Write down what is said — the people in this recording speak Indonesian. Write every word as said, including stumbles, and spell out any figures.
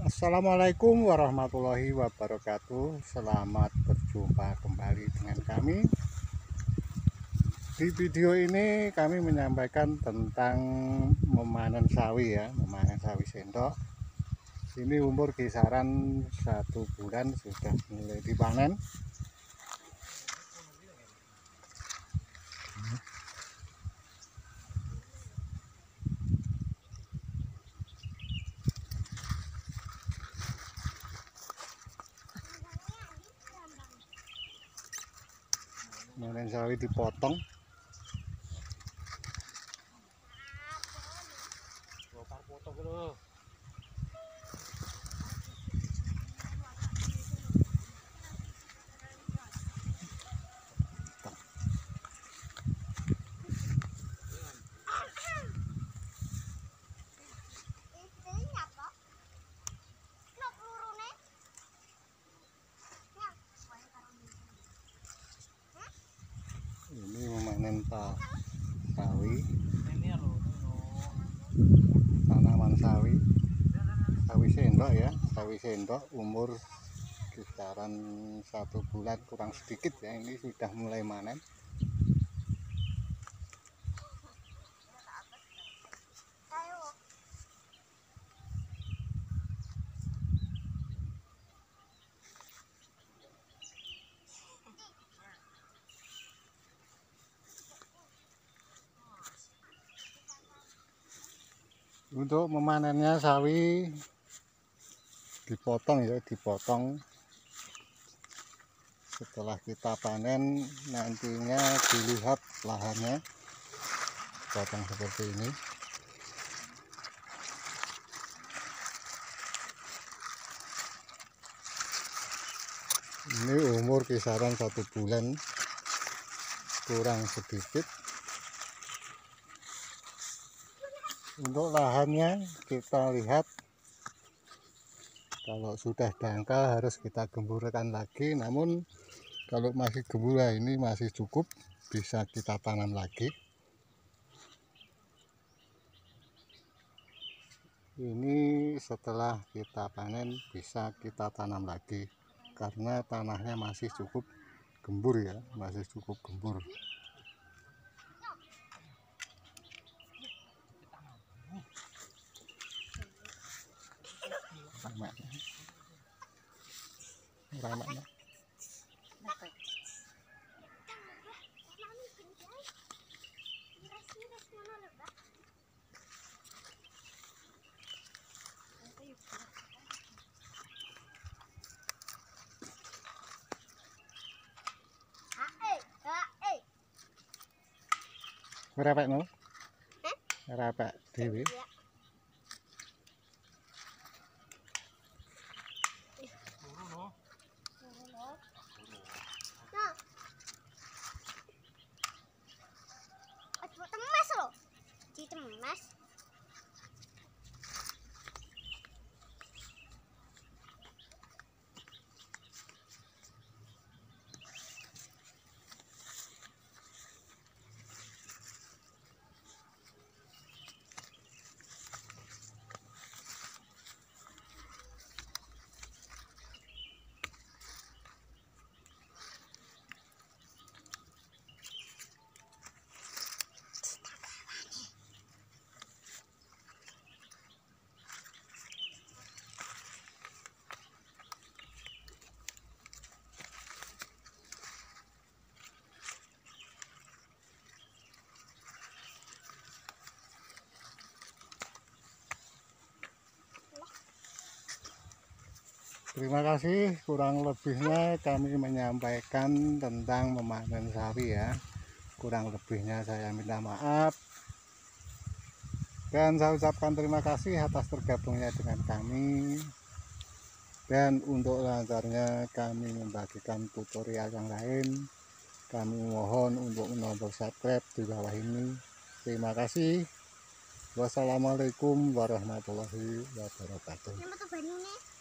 Assalamualaikum warahmatullahi wabarakatuh. Selamat berjumpa kembali dengan kami. Di video ini kami menyampaikan tentang memanen sawi ya, memanen sawi sendok. Ini umur kisaran satu bulan sudah mulai dipanen. Panen sawi dipotong. Ini memanen pak sawi, tanaman sawi, sawi sendok ya, sawi sendok umur kisaran satu bulan kurang sedikit ya. Ini sudah mulai manen. Untuk memanennya sawi dipotong ya, dipotong. Setelah kita panen nantinya dilihat lahannya, potong seperti ini. Ini umur kisaran satu bulan kurang sedikit. Untuk lahannya kita lihat, kalau sudah dangkal harus kita gemburkan lagi, namun kalau masih gembur ini masih cukup, bisa kita tanam lagi. Ini setelah kita panen bisa kita tanam lagi karena tanahnya masih cukup gembur ya, masih cukup gembur. Ramanya. Berapa no? Berapa dewi? Temas loh, di temas. Terima kasih, kurang lebihnya kami menyampaikan tentang memanen sawi ya. Kurang lebihnya saya minta maaf. Dan saya ucapkan terima kasih atas tergabungnya dengan kami. Dan untuk lancarnya kami membagikan tutorial yang lain, kami mohon untuk nomor subscribe di bawah ini. Terima kasih. Wassalamualaikum warahmatullahi wabarakatuh.